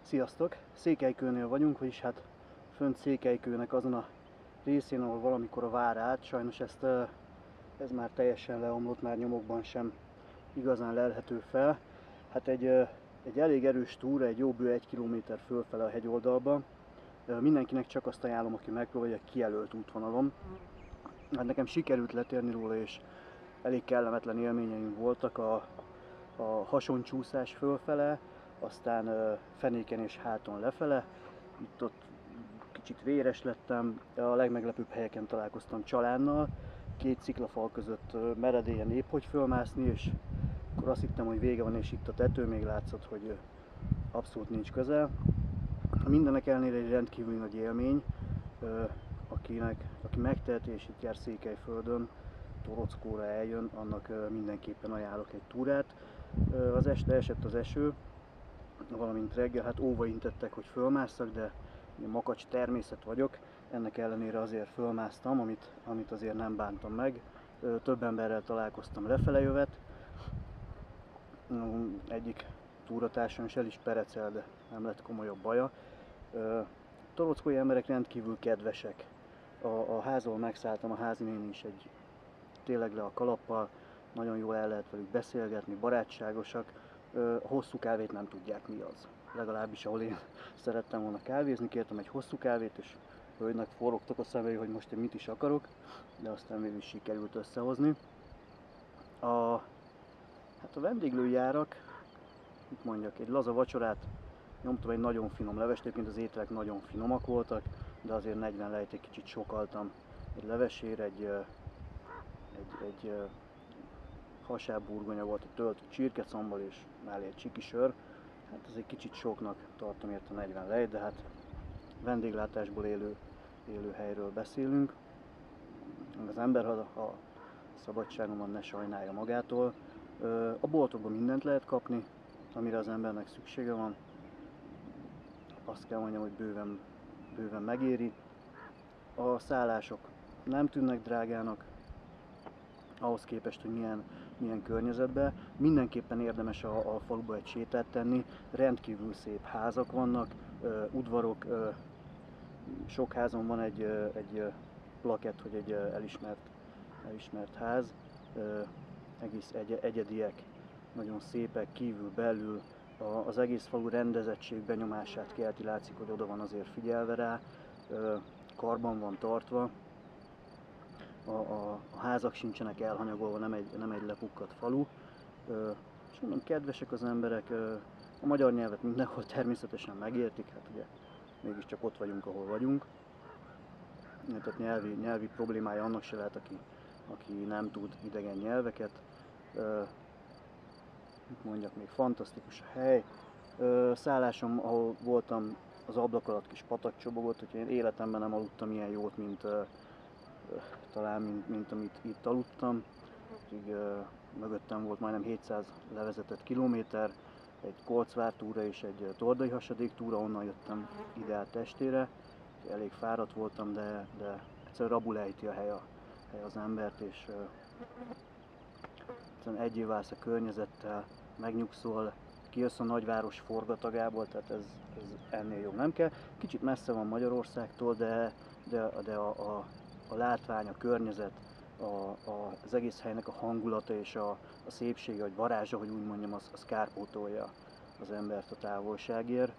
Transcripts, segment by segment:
Sziasztok! Székelykőnél vagyunk, vagyis hát fönt Székelykőnek azon a részén, ahol valamikor a vár állt. Sajnos ez már teljesen leomlott, már nyomokban sem igazán lelhető fel. Hát egy elég erős túra, egy jó bő 1 kilométer fölfele a hegyoldalba. Mindenkinek csak azt ajánlom, aki megpróbálja, a kijelölt útvonalon. Hát nekem sikerült letérni róla, és elég kellemetlen élményeim voltak. A hasoncsúszás fölfele, aztán fenéken és háton lefele. Itt-ott kicsit véres lettem, a legmeglepőbb helyeken találkoztam csalánnal, 2 sziklafal között meredélyen épp hogy fölmászni, és akkor azt hittem, hogy vége van, és itt a tető még látszott, hogy abszolút nincs közel. Mindenek ellenére egy rendkívül nagy élmény, aki megteheti és itt jár Székelyföldön, Torockóra eljön, annak mindenképpen ajánlok egy túrát. Az este esett az eső, valamint reggel, hát óva intettek, hogy fölmásszak, de én makacs természet vagyok, ennek ellenére azért fölmásztam, amit azért nem bántam meg. Több emberrel találkoztam lefele jövet, egyik túratársam is el is perecel, de nem lett komolyabb baja. Torockói emberek rendkívül kedvesek. A házból megszálltam, a házinéni is tényleg le a kalappal, nagyon jól el lehet velük beszélgetni, barátságosak. A hosszú kávét nem tudják, mi az. Legalábbis ahol én szerettem volna kávézni, kértem egy hosszú kávét, és hölgynek forogtak a szemei, hogy most én mit is akarok, de aztán végül is sikerült összehozni. Hát a vendéglőjárak, mit mondjak, egy laza vacsorát nyomtam, egy nagyon finom levest, egyébként az ételek nagyon finomak voltak, de azért 40 lejt egy kicsit sokaltam egy levesére, egy hasábburgonya volt, egy töltött csirkecombbal és mellé egy csiki sör. Hát ez egy kicsit soknak tartom érte 40 lejt, de hát vendéglátásból élő helyről beszélünk. Az ember, ha szabadságon van, ne sajnálja magától. A boltokban mindent lehet kapni, amire az embernek szüksége van. Azt kell mondjam, hogy bőven megéri. A szállások nem tűnnek drágának, ahhoz képest, hogy milyen környezetben. Mindenképpen érdemes a faluba egy sétát tenni, rendkívül szép házak vannak, udvarok, sok házon van egy plakett, hogy egy elismert ház, egész egyediek, nagyon szépek kívül, belül, az egész falu rendezettség benyomását kelti, látszik, hogy oda van azért figyelve rá, karban van tartva. A házak sincsenek elhanyagolva, nem egy lepukkadt falu. És mondom, kedvesek az emberek, a magyar nyelvet mindenhol természetesen megértik, hát ugye mégiscsak ott vagyunk, ahol vagyunk. Tehát nyelvi problémája annak se lehet, aki nem tud idegen nyelveket. Mit mondjak még, fantasztikus a hely. Szállásom, ahol voltam, az ablak alatt kis patak csobogott, hogy én életemben nem aludtam ilyen jót, mint amit itt aludtam. Úgyhogy mögöttem volt majdnem 700 levezetett kilométer, egy Kolcvár túra és egy Tordai hasadék túra, onnan jöttem ide át Testére. Elég fáradt voltam, de egyszerűen rabul ejti a hely az embert, és egyszerűen egyé válsz a környezettel, megnyugszol, kijössz a nagyváros forgatagából, tehát ez ennél jobb nem kell. Kicsit messze van Magyarországtól, de a látvány, a környezet, az egész helynek a hangulata és a szépsége, vagy varázsa, hogy úgy mondjam, az kárpótolja az embert a távolságért.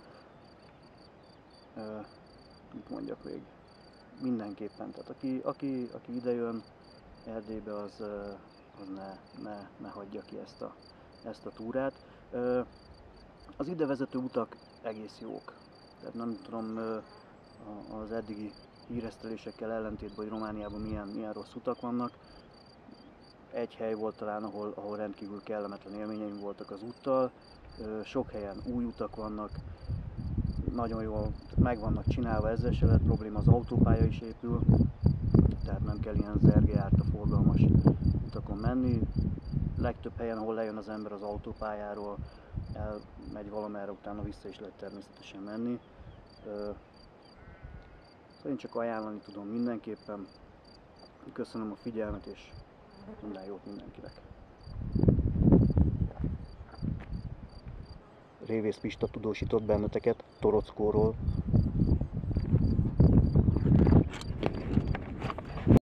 Mit mondjak még? Mindenképpen, tehát aki idejön Erdélybe, az ne hagyja ki ezt a túrát. Az ide vezető utak egész jók, tehát nem tudom az eddigi híresztelésekkel ellentétben, hogy Romániában milyen rossz utak vannak. Egy hely volt talán, ahol rendkívül kellemetlen élményeim voltak az úttal. Sok helyen új utak vannak, nagyon jól meg vannak csinálva, ezzel se lehet probléma, az autópálya is épül, tehát nem kell ilyen zergejárta forgalmas utakon menni. Legtöbb helyen, ahol lejön az ember az autópályáról, elmegy valamerre, utána vissza is lehet természetesen menni. Szóval én csak ajánlani tudom mindenképpen. Köszönöm a figyelmet, és minden jót mindenkinek. Révész Pista tudósított benneteket Torockóról,